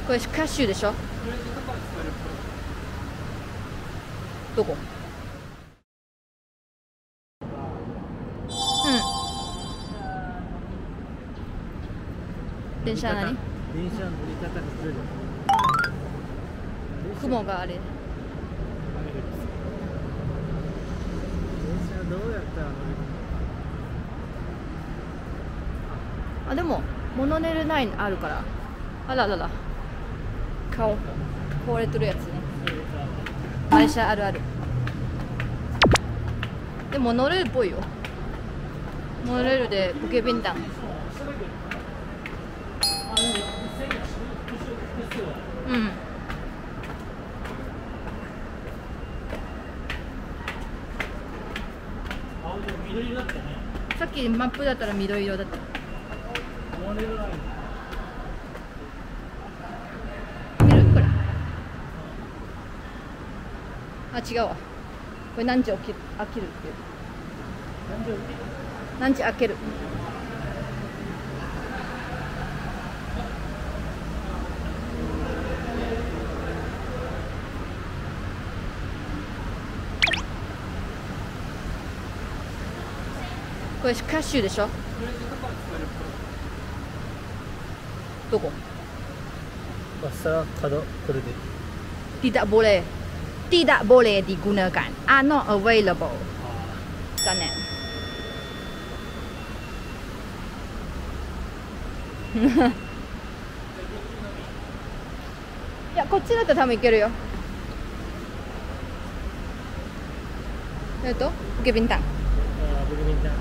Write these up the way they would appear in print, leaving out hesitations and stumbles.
これキャッシュでしょ。どこ？電車何？ 電車乗り方がずれる。 雲があれ。 電車どうやったら乗れるの？ あ、でもモノレール9あるから。あららら。顔壊れてるやつね。マレーシアあるある。でもモノレールっぽいよ。モノレールでブケビンタン。うん。 緑色だったね。 さっきマップだったら緑色だった。見るこれ。あ、違うわ。これ何時起きる飽きるっていう。何時開ける。これキャッシュでしょ。どこ？ Basta kado kredit. Tidak boleh. Tidak boleh digunakan. Are not available. 残念。いや、こっちだったら多分いけるよ。Bukit Bintang。 Bukit Bintang。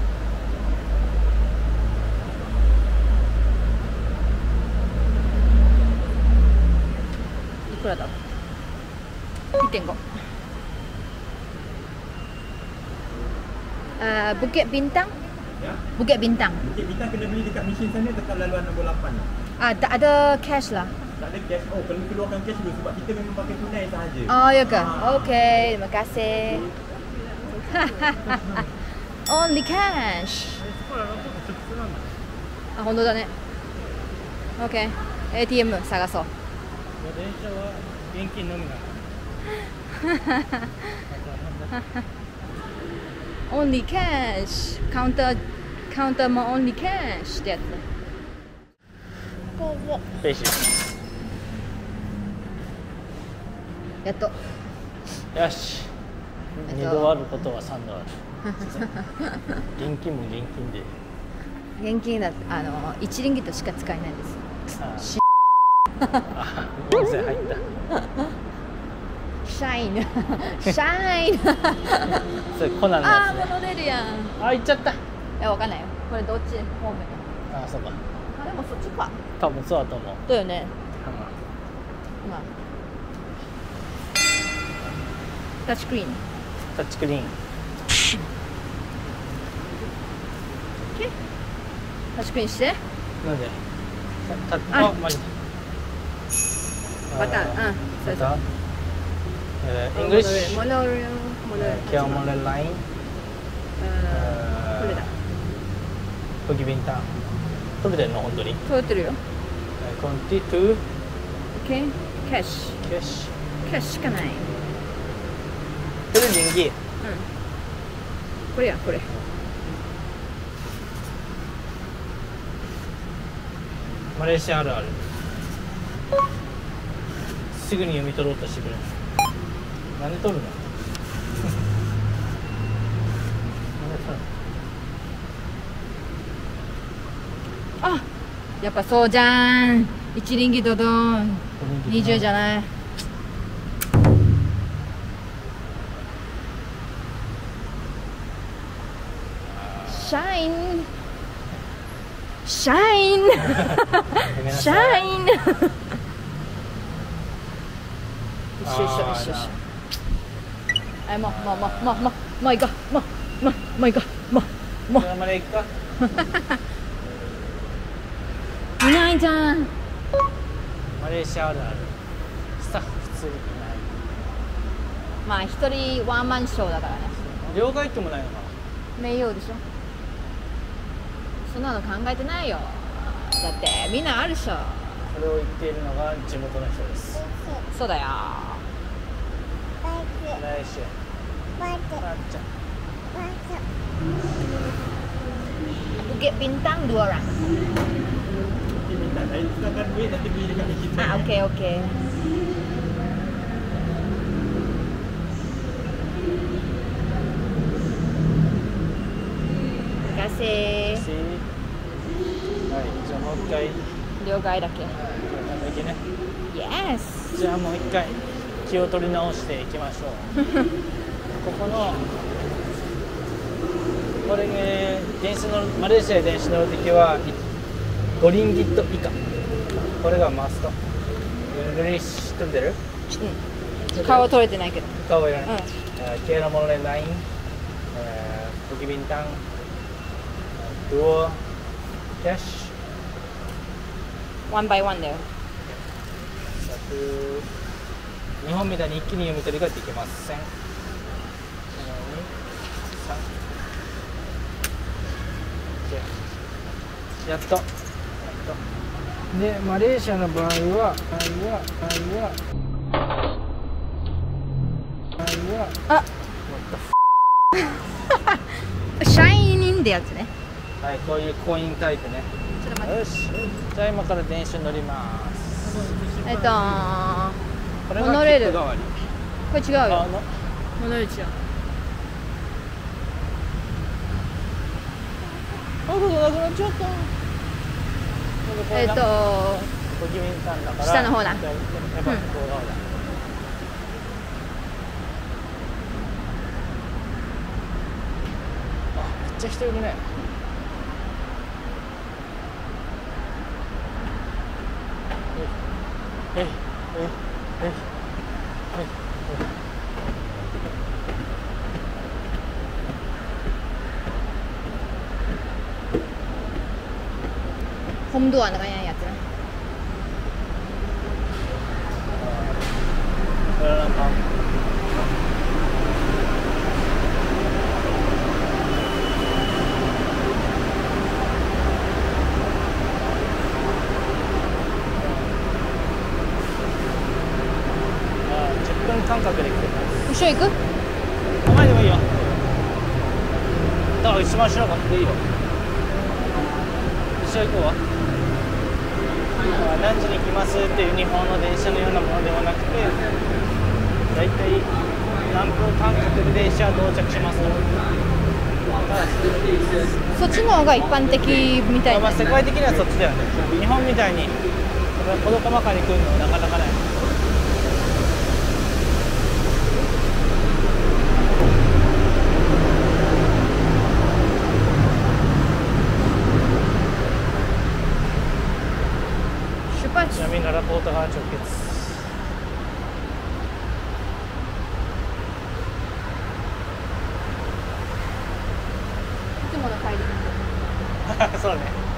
いくらだ？ 1.5。Bukit Bintang? Ya? Bukit Bintang. Bukit Bintang kena beli dekat mesin sana dekat laluan nombor 8 lah. Tak ada cash lah. Tak ada cash. Oh, perlu keluarkan cash dulu sebab kita memang pakai tunai sahaja. Oh, ya ke? Okey, terima kasih. Only cash. あ、本当だね。OK。ATM 探そう。 電車は現金のみなの。 Only cash. Counter も only cash ってやつ。 ペイシやっと。 よし。2度あることは3度ある。現金も現金で。 現金だって1リンギットしか使えないんです。 あ、音声入った。 シャイン。シャイン。 それコナンのああ、 やつね。 戻れるやん。 あ、行っちゃった。 いや、わかんないよ。これどっち方面？ あ、そうか。 あ、でもそっちか。 多分そうだと思う。 だよね。まあ。タッチスクリーン。 タッチスクリーン。 タッチスクリーンして。 なんで？ あ、 マジ。 バター。うん。そうそう。 English. モノレール。 Kia Monorail Line. これだ。 Bukit Bintang. 飛べてるの本当に？ 通ってるよ。 22. OK。キャッシュ。 キャッシキャッシュしかない。 ュ。これ人気。 うん。これや、これ。 マレーシアあるある。すぐに読み取ろうとしてくれる。なんで取るの？ あ、やっぱそうじゃん。1リンギットドン。20じゃない。シャイン。シャイン。シャイン。一緒一緒一緒一緒。あ、もういいか。もういいか。もう。 まで行くか。 いないじゃん。 マレーシアあるある。スタッフ普通にいない。 まあ一人ワンマンショーだからね。 両替機もないのかな。 名誉でしょ。そんなの考えてないよ。だってみんなあるでしょ。 それを言っているのが地元の人です。 そうだよ。 来週バッチャ Bukit Bintang 2 orang. Dia minta saya tukarkan duit nanti beli dekat kita. Ah, okey okey. Terima kasih. はい、じゃあもう一回両替だけ。 ね。 Yes. じゃあもう一回気を取り直していきましょう。ここのこれ、電子のマレーシアで電子乗るときは5リンギット以下。これがマスト。グリッシュ飛んでる？ 顔取れてないけど。 顔いらない。ケーラモノレナイン、ブキビンタン、ドゥオ、キャッシュ。 1 by 1だよ。 日本みたいに一気に読み取りができません。やっと。で、マレーシアの場合はあ、シャイニンってやつね。 はい、こういうコインタイプね。 ちょっと待って。 よし、じゃあ今から電車に乗ります。これがモノレール。 切符代わり。 これ違うよ。モノレール違う。 あ、どうぞなくなっちゃった。ブキビンタンだから下の方だ。 やっぱ向こう側だ。あ、めっちゃ人いるね。 ホームドアのやつね。 これはなんか10分間隔で来てます。 後ろ行く？ 前でもいいよ。だから一番後ろがいいよ。一緒行こうわ。何時に来ますっていう日本の電車のようなものではなくて、だいたい何分間隔で電車は到着しますと。 そっちの方が一般的みたいな。 世界的にはそっちだよね。日本みたいに事細かに来るのはなかなかない。ちなみにララポートが直結。 いつもの帰り。 そうね。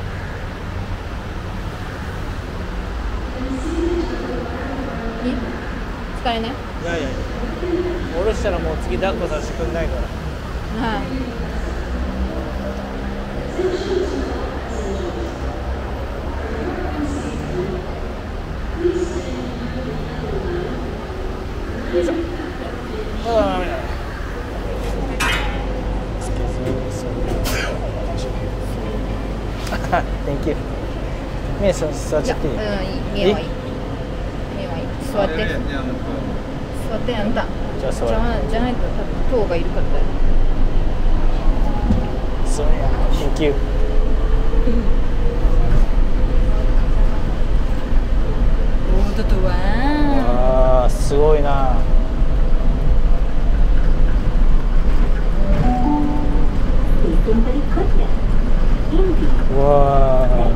使えね。 いやいや、下ろしたらもう次抱っこさせてくんないから。 はい。 よいしょ。ああ、ダメだ。Thank you。目座っちゃっていい？ いや、見えはいい。見えはいい。座って。座ってあんた。 じゃあ座る。 じゃないと多分塔がいるからだよ。 そうや。Thank you。 おー、だとわああ、すごいな。うわー。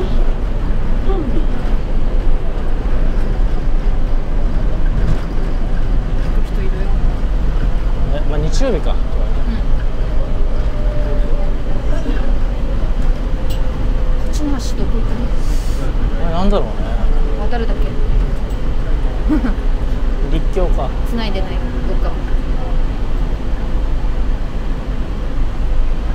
人いるよ。 まあ日曜日か。 こっちの橋どこ行くの？ なんだろうね。 渡るだけ。 立教か。 繋いでないどっか。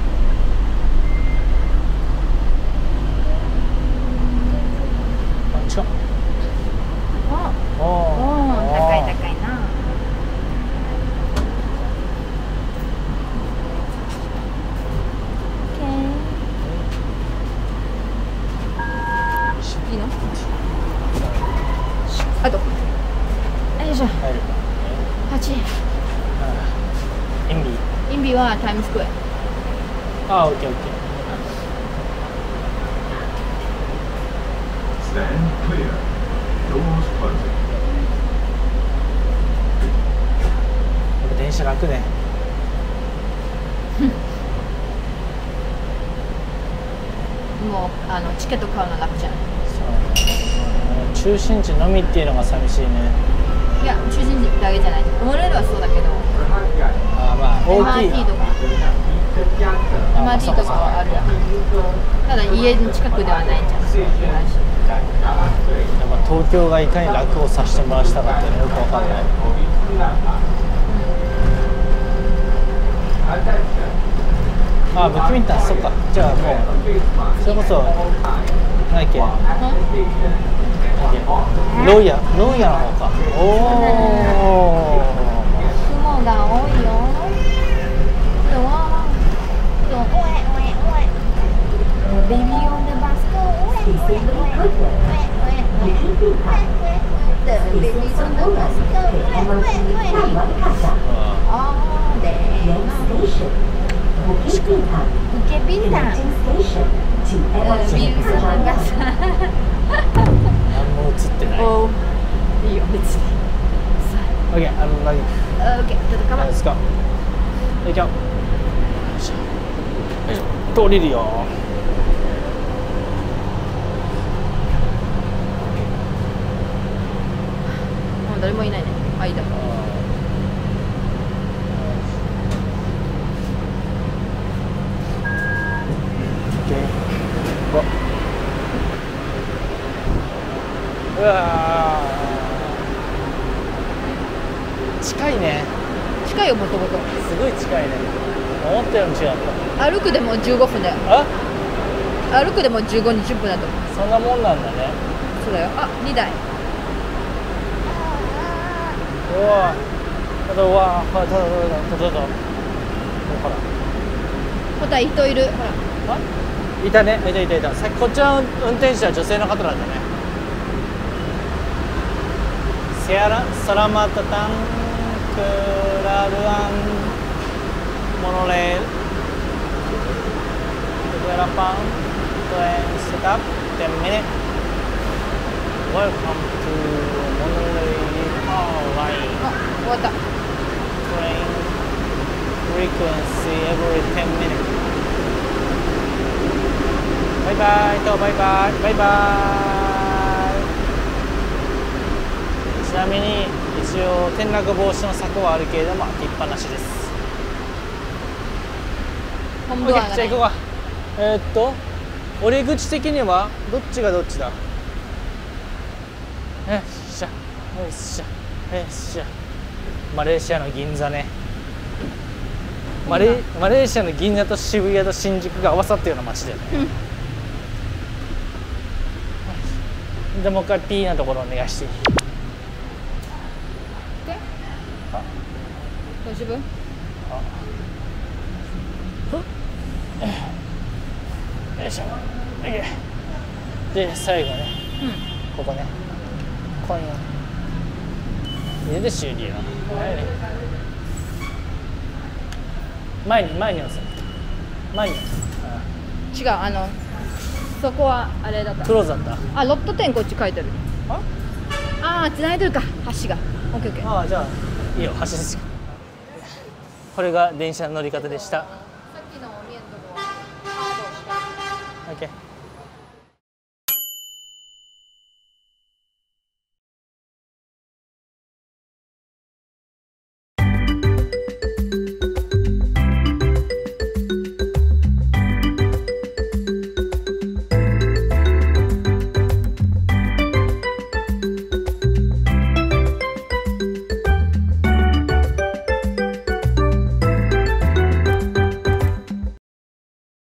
近ょ。 おお、高い高いな。いいの？あと。よいしょ。 入る。 8。 インビ。 インビはタイムスクエア。 あ、オッケーオッケー。 Stand clear. Doors closing. 電車楽ね。 もうチケット買うの楽じゃん。 中心地のみっていうのが寂しいね。 いや、中心地だけじゃない。モノレールはそうだけど。 あ、まあ大きい。 MRT とか MRT とかはあるやん。ただ家の近くではないんじゃん。 やっぱ東京がいかに楽をさせてもらしたかっていうのよくわかんない。あ、ブックミンタン、そっか。じゃあもうそれこそ何だっけ、ロイヤの方か。おお、 雲が多いよ。ベビーオンデバス何も映ってない。 いいよ別に。 オッケー、何？ オッケー、ちょっとかま。 レッツゴー。行こう。よいしょ。よいしょ。降りるよ。 もう誰もいないね。あ、いいだ。 うわー、近いね。 近いよ、もともと。 すごい近いね。思ったより違った。 歩くでも15分だよ。 あ、 歩くでも15、20分だと思う。 そんなもんなんだね。 そうだよ。あ、2台。 うわー、うわー、ほらほた人いる。ほら。 あ、いたね。いた。さっきこっちの運転手は女性の方だったね。Selamat datang ke Laluan Monorail. Beberapa train stop 10 minutes. Welcome to Monorail Line. あ、終わった。 Train frequency every 10 minutes. バイバイとバイバイ。ちなみに一応転落防止の柵はあるけれども開きっぱなしです。 本部は OK、じゃあ行こうか。折口的にはどっちがどっちだ。よっしゃよっしゃよっしゃ。マレーシアの銀座ね。マレーシアの銀座と渋谷と新宿が合わさったような街だよね。でもう一回 P なところお願いしていい？ 大丈夫？ よいしょ。で最後ね、ここね、コインを入れて修理よ。前に押す。前に押す。 違う、そこはあれだった。 クローズだった。 あ、ロット店こっち書いてる。ああ、繋いでるか、橋が。オッケーオッケー。 ああ、じゃあいいよ、橋ですよ。これが電車の乗り方でした。 さっきのお見えのとこはハードした。 オッケー。